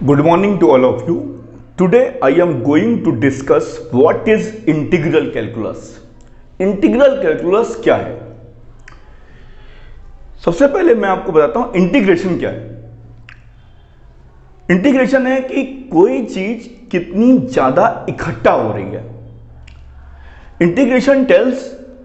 Good morning to all of you. Today I am going to discuss what is integral calculus. Integral calculus क्या है? सबसे पहले मैं आपको बताता हूं इंटीग्रेशन क्या है. इंटीग्रेशन है कि कोई चीज कितनी ज्यादा इकट्ठा हो रही है. Integration tells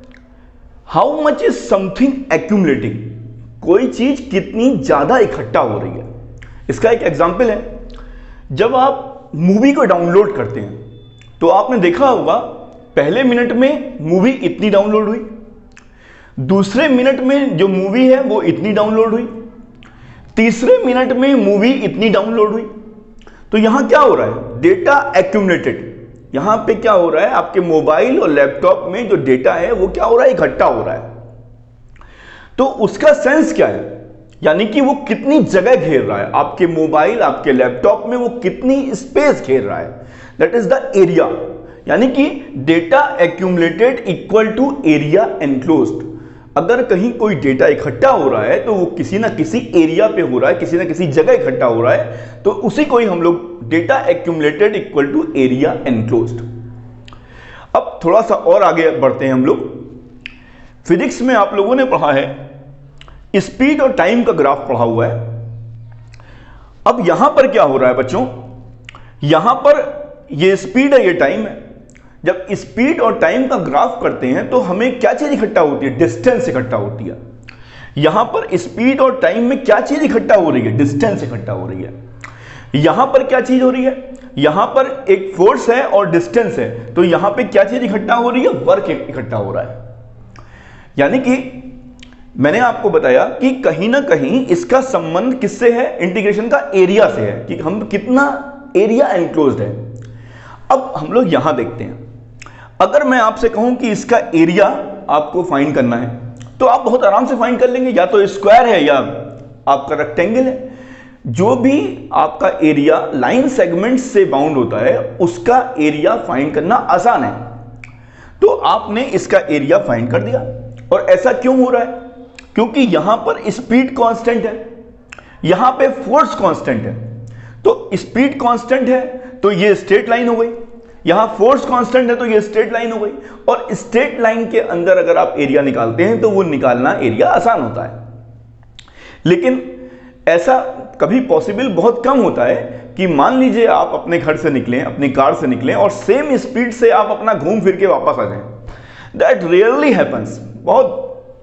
how much is something accumulating. कोई चीज कितनी ज्यादा इकट्ठा हो रही है. इसका एक एग्जांपल है, जब आप मूवी को डाउनलोड करते हैं तो आपने देखा होगा पहले मिनट में मूवी इतनी डाउनलोड हुई, दूसरे मिनट में जो मूवी है वो इतनी डाउनलोड हुई, तीसरे मिनट में मूवी इतनी डाउनलोड हुई. तो यहां क्या हो रहा है? Data accumulated. यहां पे क्या हो रहा है? आपके मोबाइल और लैपटॉप में जो डेटा है वो क्या हो रहा है? इकट्ठा हो रहा है. तो उसका सेंस क्या है? यानी कि वो कितनी जगह घेर रहा है. आपके मोबाइल, आपके लैपटॉप में वो कितनी स्पेस घेर रहा है. That is the area. यानी कि data accumulated equal to area enclosed. अगर कहीं कोई डेटा इकट्ठा हो रहा है तो वो किसी ना किसी एरिया पे हो रहा है, किसी ना किसी जगह इकट्ठा हो रहा है, तो उसी को ही हम लोग data accumulated equal to area enclosed. अब थोड़ा सा और आगे बढ़ते हैं हम लोग. फिजिक्स में आप लोगों ने पढ़ा है, स्पीड और टाइम का ग्राफ पढ़ा हुआ है. अब यहां पर क्या हो रहा है बच्चों? यहां पर ये स्पीड है, ये टाइम है. जब स्पीड और टाइम का ग्राफ करते हैं तो हमें क्या चीज इकट्ठा होती है? डिस्टेंस इकट्ठा होती है. यहां पर स्पीड और टाइम में क्या चीज इकट्ठा हो रही है? डिस्टेंस इकट्ठा हो रही है. यहां पर क्या चीज हो रही है? यहां पर एक फोर्स है और डिस्टेंस है. तो यहां पे क्या चीज इकट्ठा हो रही है? वर्क इकट्ठा हो रहा है. यानी कि मैंने आपको बताया कि कहीं ना कहीं इसका संबंध किससे है? इंटीग्रेशन का एरिया से है, कि हम कितना एरिया एनक्लोज्ड है. अब हम लोग यहां देखते हैं. अगर मैं आपसे कहूं कि इसका एरिया आपको फाइंड करना है तो आप बहुत आराम से फाइंड कर लेंगे. या तो स्क्वायर है या आपका रेक्टेंगल है. जो भी आपका एरिया लाइन सेगमेंट से बाउंड होता है उसका एरिया फाइंड करना आसान है. तो आपने इसका एरिया फाइंड कर दिया. और ऐसा क्यों हो रहा है? क्योंकि यहां पर स्पीड कांस्टेंट है, यहां पे फोर्स कांस्टेंट है. तो स्पीड कांस्टेंट है तो ये स्ट्रेट लाइन हो गई, यहां फोर्स कांस्टेंट है तो ये स्ट्रेट लाइन हो गई. और स्ट्रेट लाइन के अंदर अगर आप एरिया निकालते हैं तो वो निकालना एरिया आसान होता है. लेकिन ऐसा कभी पॉसिबल बहुत कम होता है कि मान लीजिए आप अपने घर से निकलें, अपनी कार से निकलें और सेम स्पीड से आप अपना घूम फिर के वापस आ जाएं. That really happens. बहुत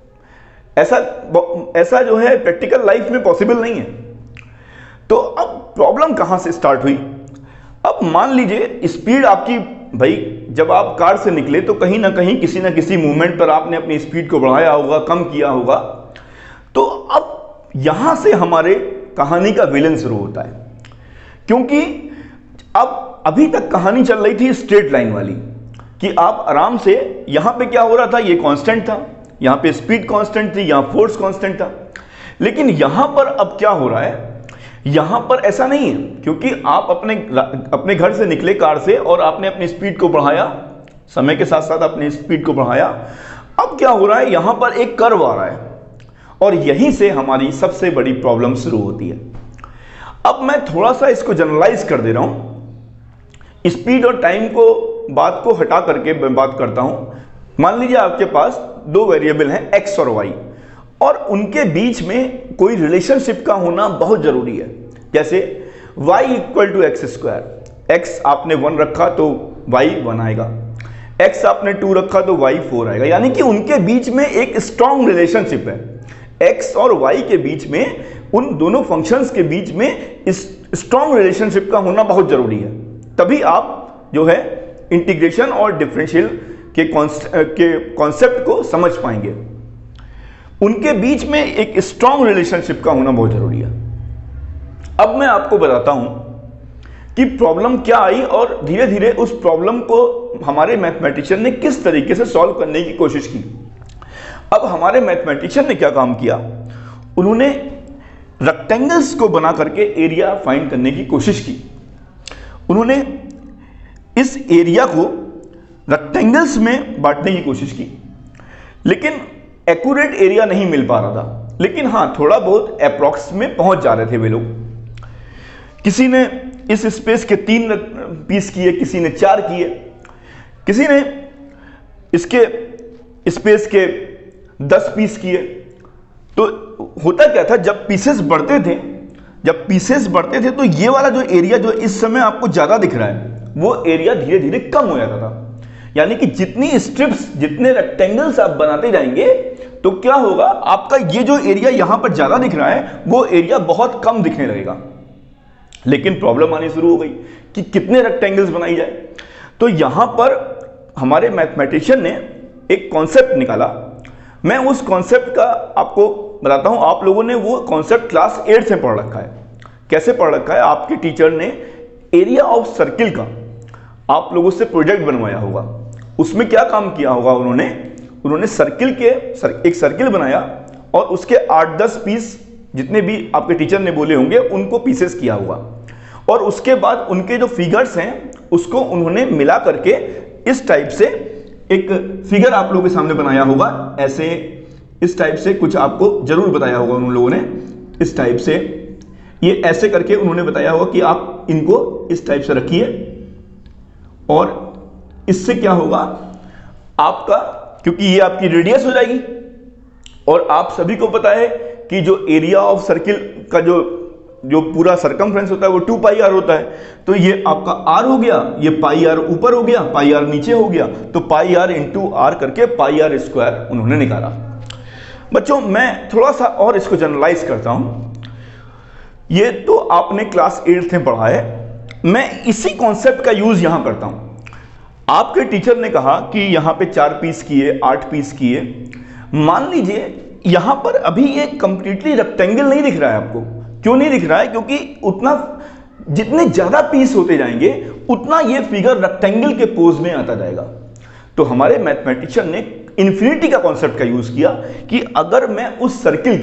ऐसा जो है प्रैक्टिकल लाइफ में पॉसिबल नहीं है. तो अब प्रॉब्लम कहां से स्टार्ट हुई? अब मान लीजिए स्पीड आपकी, भाई जब आप कार से निकले तो कहीं ना कहीं किसी ना किसी मूवमेंट पर आपने अपनी स्पीड को बढ़ाया होगा, कम किया होगा. तो अब यहां से हमारे कहानी का विलन शुरू होता है. क्योंकि अब अभी तक कहानी चल रही थी स्ट्रेट लाइन वाली, कि आप आराम से, यहां पे क्या हो रहा था? ये कांस्टेंट था, यहां पे स्पीड कांस्टेंट थी, यहां फोर्स कांस्टेंट था. लेकिन यहां पर अब क्या हो रहा है? यहां पर ऐसा नहीं है, क्योंकि आप अपने घर से निकले कार से और आपने अपनी स्पीड को बढ़ाया, समय के साथ साथ अपनी स्पीड को बढ़ाया. अब क्या हो रहा है? यहां पर एक कर्व आ रहा है और यहीं से हमारी सबसे बड़ी प्रॉब्लम शुरू होती है. अब मैं थोड़ा सा इसको जनरलाइज कर दे रहा हूं. स्पीड और टाइम को बात को हटा करके मैं बात करता हूं. मान लीजिए आपके पास दो वेरिएबल हैं x और y, और उनके बीच में कोई रिलेशनशिप का होना बहुत जरूरी है. जैसे y equal to x square. x आपने 1 रखा तो y 1 आएगा, x आपने 2 रखा तो y 4 आएगा. यानी कि उनके बीच में एक स्ट्रॉन्ग रिलेशनशिप है. x और y के बीच में, उन दोनों फंक्शंस के बीच में इस स्ट्रॉन्ग रिलेशनशिप का होना बहुत जरूरी है. तभी आप जो है इंटीग्रेशन और डिफरेंशियल के कॉन्सेप्ट को समझ पाएंगे. उनके बीच में एक स्ट्रॉन्ग रिलेशनशिप का होना बहुत जरूरी है. अब मैं आपको बताता हूं कि प्रॉब्लम क्या आई और धीरे धीरे उस प्रॉब्लम को हमारे मैथमेटिशियन ने किस तरीके से सॉल्व करने की कोशिश की. अब हमारे मैथमेटिशियन ने क्या काम किया? उन्होंने रेक्टेंगल्स को बना करके एरिया फाइंड करने की कोशिश की. उन्होंने इस एरिया को रेक्टेंगल्स में बांटने की कोशिश की, लेकिन एक्यूरेट एरिया नहीं मिल पा रहा था. लेकिन हां, थोड़ा बहुत अप्रॉक्स में पहुंच जा रहे थे वे लोग. किसी ने इस स्पेस के 3 पीस किए, किसी ने 4 किए, किसी ने इसके स्पेस के 10 पीस किए। तो होता क्या था, जब पीसेस बढ़ते थे तो ये वाला जो एरिया जो इस समय आपको ज्यादा दिख रहा है वो एरिया धीरे धीरे कम हो जाता था। यानी कि जितनी स्ट्रिप्स, जितने रेक्टेंगल्स आप बनाते जाएंगे तो क्या होगा, आपका ये जो एरिया यहां पर ज्यादा दिख रहा है वो एरिया बहुत कम दिखने लगेगा। लेकिन प्रॉब्लम आनी शुरू हो गई कि कितने रेक्टेंगल्स बनाई जाए। तो यहां पर हमारे मैथमेटिशियन ने एक कॉन्सेप्ट निकाला। मैं उस कॉन्सेप्ट का आपको बताता हूं। आप लोगों ने वो कॉन्सेप्ट क्लास 8 से पढ़ रखा है। कैसे पढ़ रखा है? आपके टीचर ने एरिया ऑफ सर्किल का आप लोगों से प्रोजेक्ट बनवाया होगा। उसमें क्या काम किया होगा उन्होंने सर्किल के एक सर्किल बनाया और उसके 8-10 पीस जितने भी आपके टीचर ने बोले होंगे उनको पीसेस किया होगा, और उसके बाद उनके जो फिगर्स हैं उसको उन्होंने मिला करके इस टाइप से एक फिगर आप लोगों के सामने बनाया होगा। ऐसे इस टाइप से कुछ आपको जरूर बताया होगा उन लोगों ने। इस टाइप से ये ऐसे करके उन्होंने बताया होगा कि आप इनको इस टाइप से रखिए, और इससे क्या होगा आपका, क्योंकि ये आपकी रेडियस हो जाएगी, और आप सभी को पता है कि जो एरिया ऑफ सर्किल का जो पूरा सरकमफ्रेंस होता है वो 2 पाई आर होता है। तो ये आपका आर हो गया, ये पाई आर ऊपर हो गया, पाई आर नीचे हो गया, तो पाई आर इंटू आर करके पाई आर स्क्वायर उन्होंने निकाला। बच्चों मैं थोड़ा सा और इसको जनरलाइज करता हूं। ये तो आपने क्लास 8 में पढ़ा है, मैं इसी कॉन्सेप्ट का यूज यहां करता हूं। आपके टीचर ने कहा कि यहां पे 4 पीस किए, 8 पीस किए। मान लीजिए यहां पर अभी ये कंप्लीटली रेक्टेंगल नहीं दिख रहा है आपको। क्यों नहीं दिख रहा है? क्योंकि उतना जितने ज्यादा पीस होते जाएंगे उतना ये फिगर रेक्टेंगल के पोज में आता जाएगा। तो हमारे मैथमेटिशियन ने इन्फिनिटी का कॉन्सेप्ट का यूज किया कि अगर मैं उस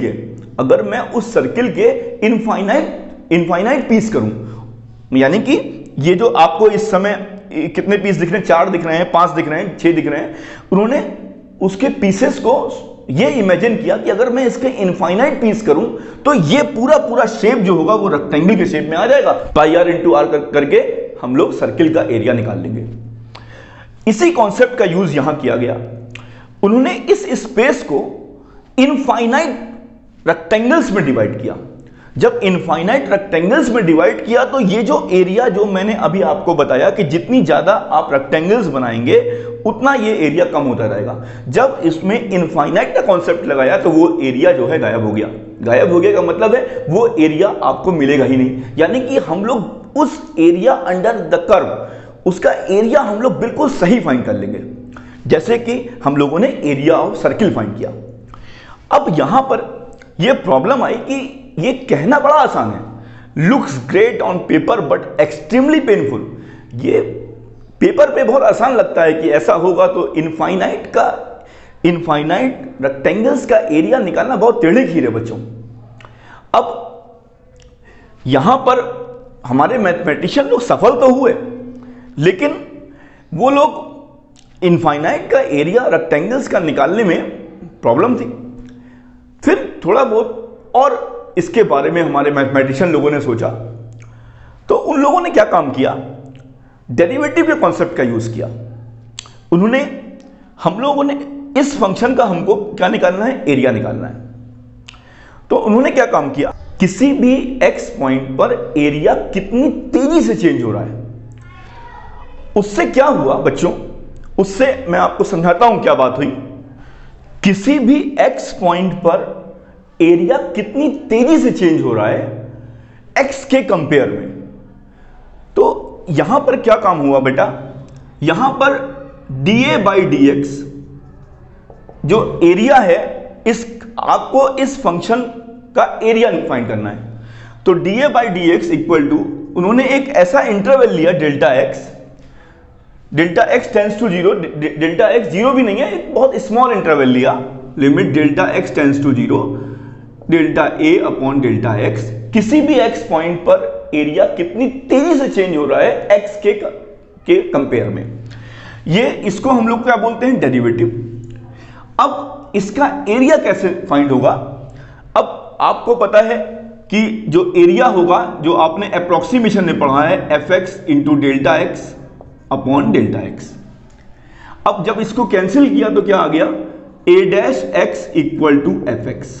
सर्किल के इनफाइनाइट पीस करूं, यानी कि ये जो आपको इस समय कितने पीस दिख रहे हैं, 4 दिख रहे हैं, 5 दिख रहे हैं, 6 दिख रहे हैं, उन्होंने उसके पीसेस को ये इमेजिन किया कि अगर मैं इसके इनफाइनाइट पीस करूं तो ये पूरा शेप जो होगा वो रेक्टेंगल के शेप में आ जाएगा। पाई आर इंटू आर करके हम लोग सर्किल का एरिया निकाल लेंगे। इसी कॉन्सेप्ट का यूज यहां किया गया। उन्होंने इस स्पेस को इनफाइनाइट रेक्टेंगल्स में डिवाइड किया। जब इनफाइनाइट रेक्टेंगल्स में डिवाइड किया तो ये जो एरिया जो मैंने अभी आपको बताया कि जितनी ज्यादा आप रेक्टेंगल्स बनाएंगे उतना ये एरिया कम होता रहेगा। जब इसमें इनफाइनाइट का कॉन्सेप्ट लगाया तो वो एरिया जो है गायब हो गया। गायब हो गया का मतलब है वो एरिया आपको मिलेगा ही नहीं। यानी कि हम लोग उस एरिया अंडर द कर्व, उसका एरिया हम लोग बिल्कुल सही फाइंड कर लेंगे, जैसे कि हम लोगों ने एरिया ऑफ सर्किल फाइंड किया। अब यहां पर यह प्रॉब्लम आई कि ये कहना बड़ा आसान है, looks great on paper but extremely painful. ये पेपर पे बहुत आसान लगता है कि ऐसा होगा, तो इनफाइनाइट रेक्टेंगल्स का एरिया निकालना बहुत टेढ़े खीर है बच्चों। अब यहां पर हमारे मैथमेटिशियन लोग सफल तो हुए, लेकिन वो लोग इनफाइनाइट का एरिया रेक्टेंगल्स का निकालने में प्रॉब्लम थी। फिर थोड़ा बहुत और इसके बारे में हमारे मैथमेटिशियन लोगों ने सोचा, तो उन लोगों ने क्या काम किया, डेरिवेटिव के कॉन्सेप्ट का यूज किया। उन्होंने, हम लोगों ने इस फंक्शन का हमको क्या निकालना है, एरिया निकालना है। तो उन्होंने क्या काम किया, किसी भी x पॉइंट पर एरिया कितनी तेजी से चेंज हो रहा है, उससे क्या हुआ बच्चों, उससे मैं आपको समझाता हूं क्या बात हुई। किसी भी x पॉइंट पर एरिया कितनी तेजी से चेंज हो रहा है x के कंपेयर में। तो यहां पर क्या काम हुआ बेटा, यहां पर dA by dx जो एरिया है, इस आपको इस फंक्शन का एरिया फाइंड करना है। तो dA by dx equal to, उन्होंने एक ऐसा इंटरवल लिया delta x tends to 0, delta x 0 भी नहीं है, एक बहुत स्मॉल इंटरवल लिया, limit delta x tends to 0 delta a upon delta x। किसी भी x पॉइंट पर एरिया कितनी तेजी से चेंज हो रहा है x के कंपेयर में, ये इसको हम लोग क्या बोलते हैं, डेरिवेटिव। अब इसका एरिया कैसे फाइंड होगा। अब आपको पता है कि जो एरिया होगा, जो आपने अप्रोक्सीमेशन में पढ़ा है, f x into delta x upon delta x. अब जब इसको कैंसिल किया तो क्या आ गया, a dash x equal to f x.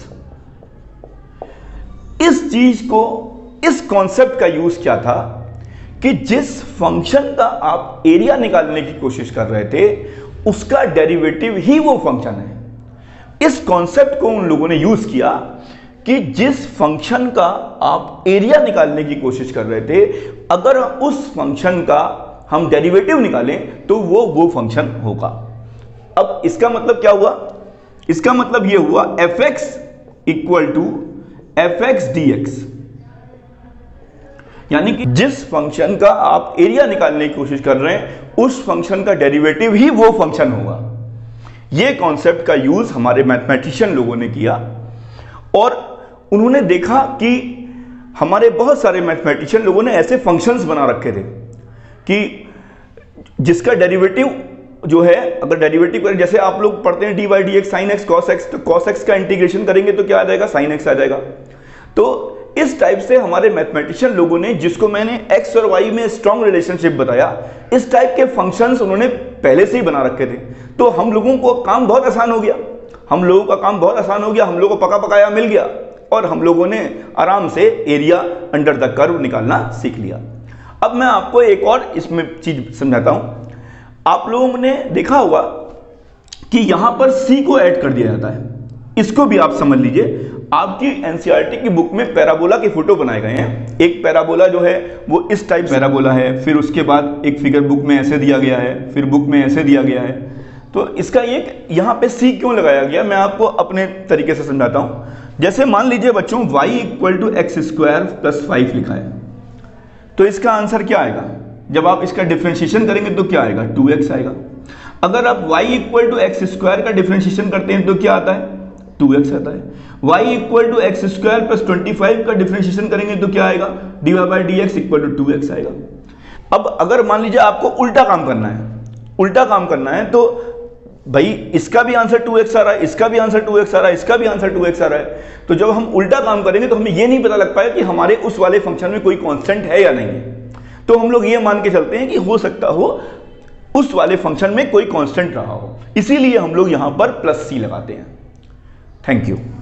इस चीज को, इस कॉन्सेप्ट का यूज क्या था कि जिस फंक्शन का आप एरिया निकालने की कोशिश कर रहे थे उसका डेरिवेटिव ही वो फंक्शन है। इस कॉन्सेप्ट को उन लोगों ने यूज किया कि जिस फंक्शन का आप एरिया निकालने की कोशिश कर रहे थे, अगर उस फंक्शन का हम डेरिवेटिव निकालें तो वो फंक्शन होगा। अब इसका मतलब क्या हुआ, इसका मतलब ये हुआ f x equal to f x d x, यानी कि जिस फंक्शन का आप एरिया निकालने की कोशिश कर रहे हैं उस फंक्शन का डेरिवेटिव ही वो फंक्शन होगा। ये कॉन्सेप्ट का यूज हमारे मैथमेटिशियन लोगों ने किया और उन्होंने देखा कि हमारे बहुत सारे मैथमेटिशियन लोगों ने ऐसे फंक्शंस बना रखे थे कि जिसका डेरिवेटिव जो है, अगर डेरिवेटिव करें, जैसे आप लोग पढ़ते हैं d by d x sine x cos x, तो कॉस एक्स का इंटीग्रेशन करेंगे तो क्या आ जाएगा, साइन एक्स आ जाएगा। तो इस टाइप से हमारे मैथमेटिशियन लोगों ने, जिसको मैंने एक्स और वाई में स्ट्रॉन्ग रिलेशनशिप बताया, इस टाइप के फंक्शंस उन्होंने पहले से ही बना रखे थे। तो हम लोगों को काम बहुत आसान हो गया, हम लोगों का काम बहुत आसान हो गया, हम लोगों को पका पकाया मिल गया और हम लोगों ने आराम से एरिया अंडर द कर्व निकालना सीख लिया। अब मैं आपको एक और इसमें चीज समझाता हूं। आप लोगों ने देखा होगा कि यहां पर सी को ऐड कर दिया जाता है, इसको भी आप समझ लीजिए। आपकी एनसीईआरटी की बुक में पैराबोला के फोटो बनाए गए हैं। एक पैराबोला जो है वो इस टाइप पैराबोला है, फिर उसके बाद एक फिगर बुक में ऐसे दिया गया है, फिर बुक में ऐसे दिया गया है। तो इसका एक यहां पे सी क्यों लगाया गया, मैं आपको अपने तरीके से समझाता हूं। जैसे मान लीजिए बच्चों y equal to x square plus 5 लिखा है, तो इसका आंसर क्या आएगा, जब आप इसका डिफरेंशिएशन करेंगे तो क्या आएगा, 2x आएगा। अगर आप y equal to x square का डिफरेंशिएशन करते हैं तो क्या आता है, 2x आता है। y equal to x square plus 25 का डिफरेंशिएशन करेंगे तो क्या आएगा, dy by d x equal to 2x आएगा। अब अगर मान लीजिए आपको उल्टा काम करना है, उल्टा काम करना है, तो भाई इसका भी आंसर 2x आ रहा है, इसका भी आंसर 2x आ रहा है, इसका भी आंसर 2x आ रहा है। तो जब हम उल्टा काम करेंगे तो हमें यह नहीं पता लग पाएगा कि हमारे उस वाले फंक्शन में कोई कांस्टेंट है या नहीं है। तो हम लोग ये मान के चलते हैं कि हो सकता हो उस वाले फंक्शन में कोई कांस्टेंट रहा हो, इसीलिए हम लोग यहां पर प्लस सी लगाते हैं। Thank you.